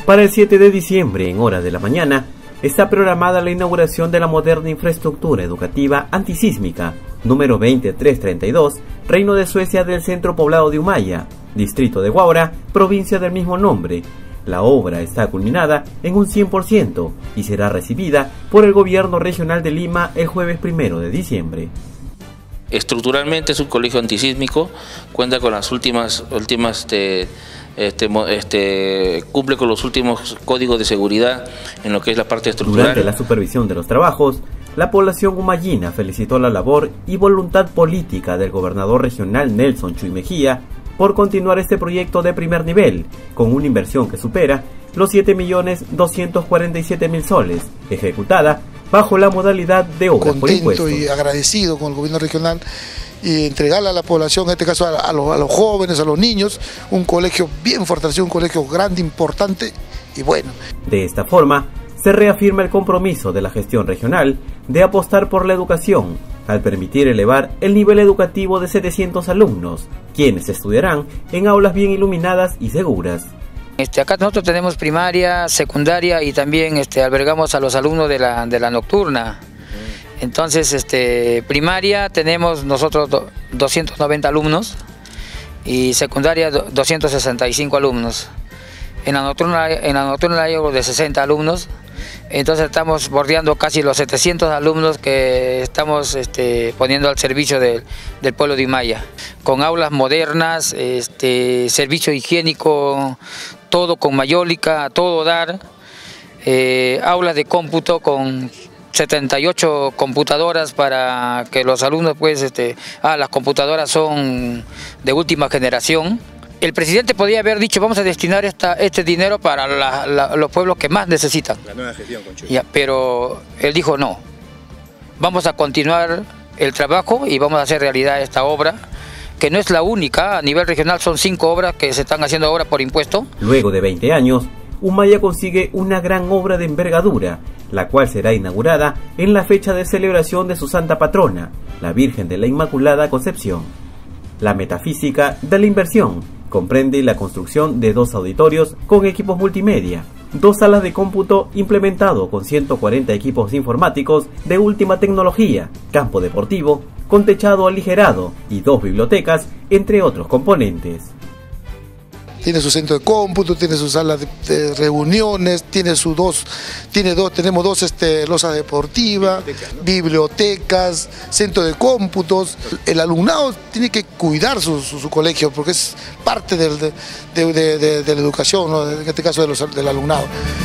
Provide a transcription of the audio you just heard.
Para el 7 de diciembre, en horas de la mañana, está programada la inauguración de la moderna infraestructura educativa antisísmica número 20332, Reino de Suecia del centro poblado de Humaya, distrito de Huaura, provincia del mismo nombre. La obra está culminada en un 100% y será recibida por el gobierno regional de Lima el jueves 1 de diciembre. Estructuralmente es un colegio antisísmico, cuenta con las cumple con los últimos códigos de seguridad en lo que es la parte estructural. Durante la supervisión de los trabajos, la población humayina felicitó la labor y voluntad política del gobernador regional Nelson Chuy Mejía por continuar este proyecto de primer nivel, con una inversión que supera los 7.247.000 soles, ejecutada bajo la modalidad de obras por impuestos. Contento y agradecido con el gobierno regional y entregarle a la población, en este caso a los jóvenes, a los niños, un colegio bien fortalecido, un colegio grande, importante y bueno. De esta forma, se reafirma el compromiso de la gestión regional de apostar por la educación, al permitir elevar el nivel educativo de 700 alumnos, quienes estudiarán en aulas bien iluminadas y seguras. Acá nosotros tenemos primaria, secundaria y también albergamos a los alumnos de la nocturna. Entonces, primaria tenemos nosotros 290 alumnos y secundaria 265 alumnos. En la nocturna hay algo de 60 alumnos. Entonces estamos bordeando casi los 700 alumnos que estamos poniendo al servicio del pueblo de Humaya, con aulas modernas, servicio higiénico, todo con mayólica, a todo dar, aulas de cómputo con 78 computadoras para que los alumnos las computadoras son de última generación. El presidente podía haber dicho, vamos a destinar este dinero para los pueblos que más necesitan. La nueva gestión, pero él dijo no, vamos a continuar el trabajo y vamos a hacer realidad esta obra, que no es la única, a nivel regional son 5 obras que se están haciendo ahora por impuesto. Luego de 20 años, Humaya consigue una gran obra de envergadura, la cual será inaugurada en la fecha de celebración de su santa patrona, la Virgen de la Inmaculada Concepción. La metafísica de la inversión comprende la construcción de 2 auditorios con equipos multimedia, 2 salas de cómputo implementado con 140 equipos informáticos de última tecnología, campo deportivo con techado aligerado y 2 bibliotecas, entre otros componentes. Tiene su centro de cómputo, tiene su sala de reuniones, tenemos 2 losas deportivas, bibliotecas, centro de cómputos. El alumnado tiene que cuidar su colegio porque es parte de la educación, ¿no? En este caso del alumnado.